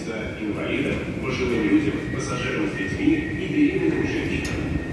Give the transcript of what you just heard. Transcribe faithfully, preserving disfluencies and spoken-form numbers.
инвалидам, пожилым людям, пассажирам с детьми и беременным женщинам.